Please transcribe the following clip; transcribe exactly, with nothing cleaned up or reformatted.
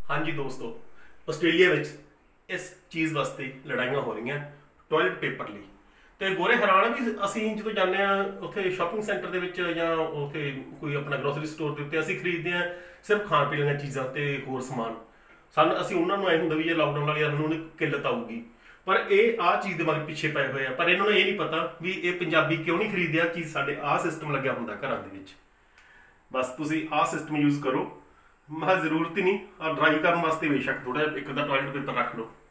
हाँ जी दोस्तों, ਆਸਟ੍ਰੇਲੀਆ ਵਿੱਚ ਇਸ ਚੀਜ਼ ਵਾਸਤੇ ਲੜਾਈਆਂ ਹੋ ਰਹੀਆਂ ਟਾਇਲਟ ਪੇਪਰ ਲਈ। ਤੇ ਗੋਰੇ ਹੈਰਾਨ ਵੀ ਅਸੀਂ ਜਦੋਂ ਜਾਂਦੇ ਆ ਉੱਥੇ ਸ਼ਾਪਿੰਗ ਸੈਂਟਰ ਦੇ ਵਿੱਚ ਜਾਂ ਉੱਥੇ ਕੋਈ ਆਪਣਾ ਗਰੋਸਰੀ ਸਟੋਰ ਦੇ ਉੱਤੇ ਅਸੀਂ ਖਰੀਦਦੇ ਆ ਸਿਰਫ ਖਾਣ ਪੀਣ ਦੀਆਂ ਚੀਜ਼ਾਂ ਤੇ ਹੋਰ ਸਮਾਨ। ਸਾਨੂੰ ਅਸੀਂ ਉਹਨਾਂ ਨੂੰ ਐ ਹੁੰਦਾ ਵੀ ਜੇ ਲਾਕਡਾਊਨ ਵਾਲੀ ਸਾਨੂੰ ਕਿੱਲਤ ਆਊਗੀ, ਪਰ ਇਹ ਆਹ ਚੀਜ਼ ਦੇ ਮਗਰ ਪਿੱਛੇ ਪਏ ਹੋਏ ਆ। ਪਰ ਇਹਨਾਂ ਨੂੰ ਇਹ ਨਹੀਂ ਪਤਾ ਵੀ ਇਹ ਪੰਜਾਬੀ ਕਿਉਂ ਨਹੀਂ ਖਰੀਦਿਆ ਚੀਜ਼। ਸਾਡੇ ਆਹ ਸਿਸਟਮ ਲੱਗਿਆ ਹੁੰਦਾ ਘਰਾਂ ਦੇ ਵਿੱਚ। ਬਸ ਤੁਸੀਂ ਆਹ ਸਿਸਟਮ ਯੂਜ਼ ਕਰੋ। ਮੈਂ ਜ਼ਰੂਰਤ ਹੀ नहीं, ड्राई करने वास्ते बेशक थोड़ा एक टायलट पेपर रख लो।